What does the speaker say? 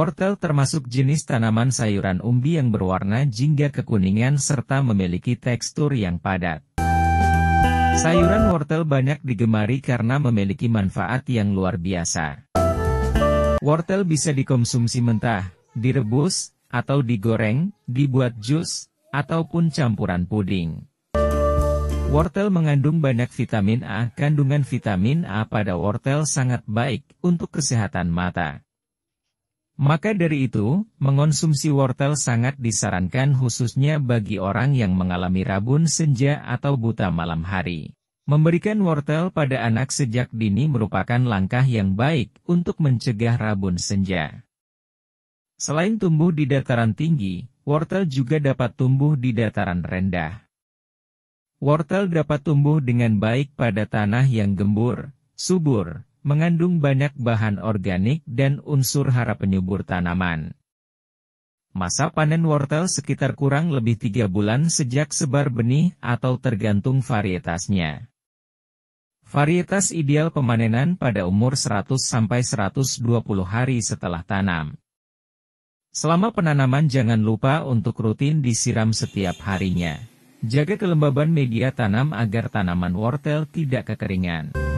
Wortel termasuk jenis tanaman sayuran umbi yang berwarna jingga kekuningan serta memiliki tekstur yang padat. Sayuran wortel banyak digemari karena memiliki manfaat yang luar biasa. Wortel bisa dikonsumsi mentah, direbus, atau digoreng, dibuat jus, ataupun campuran puding. Wortel mengandung banyak vitamin A. Kandungan vitamin A pada wortel sangat baik untuk kesehatan mata. Maka dari itu, mengonsumsi wortel sangat disarankan khususnya bagi orang yang mengalami rabun senja atau buta malam hari. Memberikan wortel pada anak sejak dini merupakan langkah yang baik untuk mencegah rabun senja. Selain tumbuh di dataran tinggi, wortel juga dapat tumbuh di dataran rendah. Wortel dapat tumbuh dengan baik pada tanah yang gembur, subur, mengandung banyak bahan organik dan unsur hara penyubur tanaman. Masa panen wortel sekitar kurang lebih 3 bulan sejak sebar benih atau tergantung varietasnya. Varietas ideal pemanenan pada umur 100-120 hari setelah tanam. Selama penanaman jangan lupa untuk rutin disiram setiap harinya. Jaga kelembaban media tanam agar tanaman wortel tidak kekeringan.